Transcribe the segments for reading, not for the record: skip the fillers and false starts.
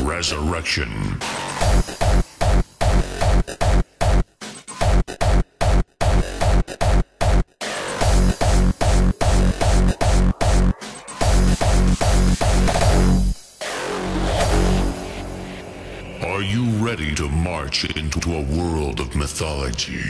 Resurrection. Are you ready to march into a world of mythology?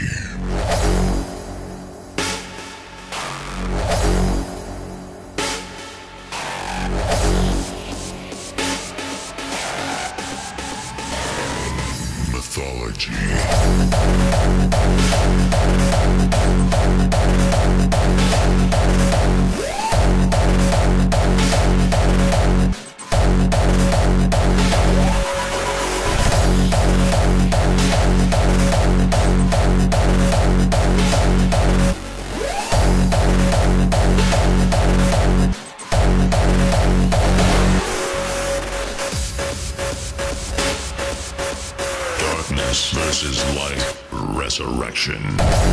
Darkness versus light. Resurrection.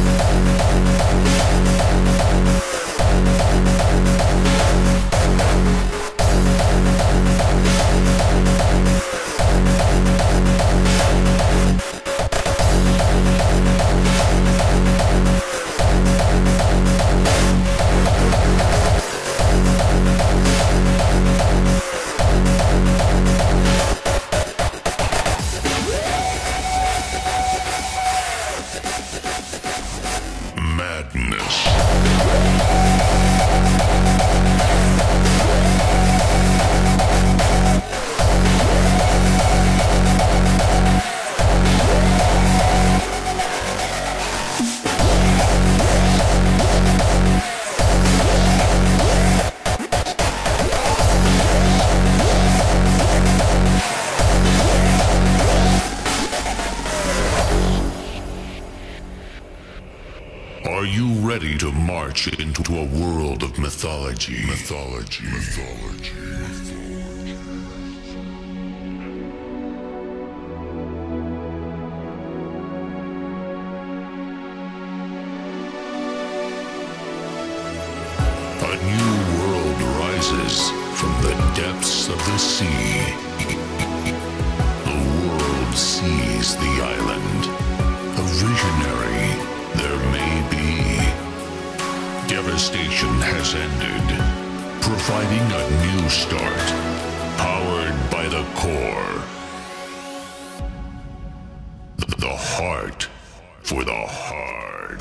Madness. Are you ready to march into a world of mythology? Mythology. A new world rises from the depths of the sea. The world sees the island. A visionary there may be. Devastation has ended, providing a new start, powered by the core. The heart for the hard.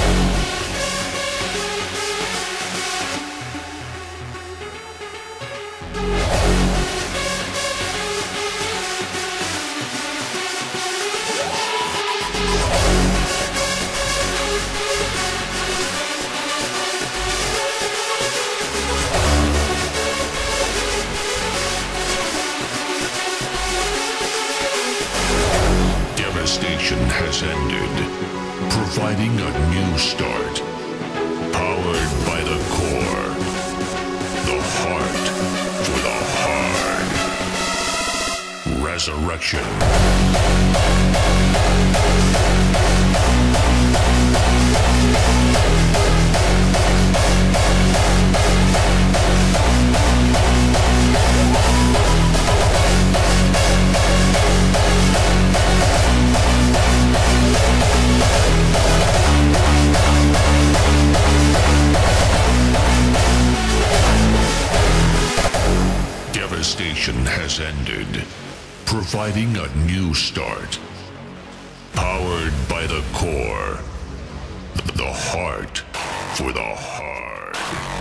Devastation has ended, providing a new start, powered by the core, the heart for the hard. Resurrection. Devastation has ended, providing a new start, powered by the core, the heart for the hard.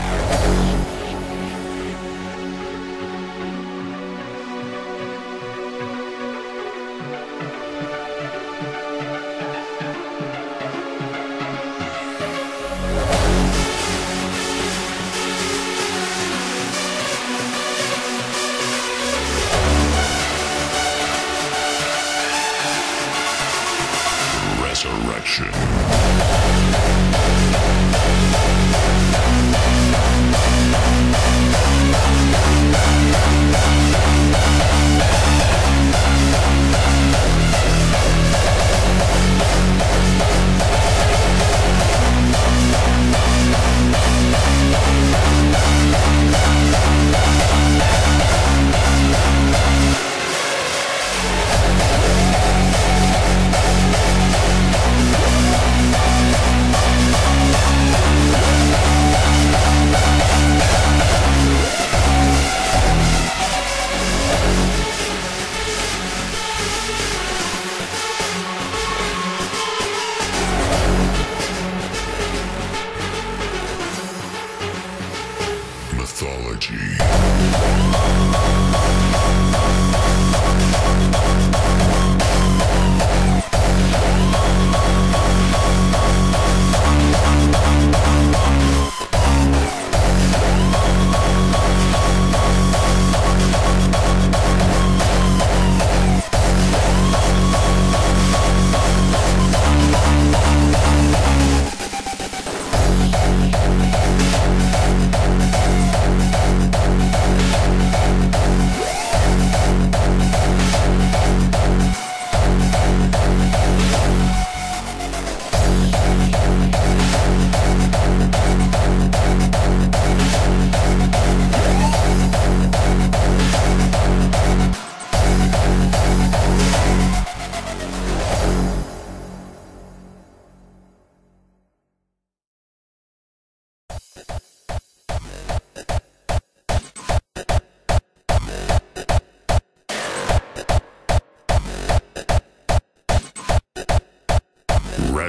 Resurrection.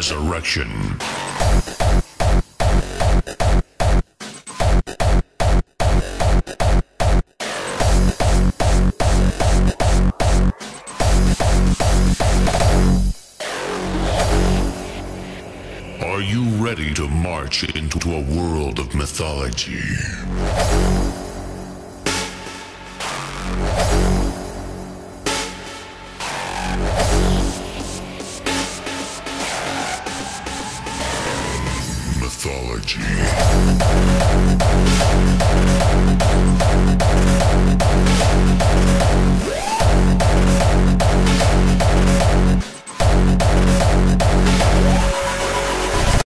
Resurrection. Are you ready to march into a world of mythology? Mythology.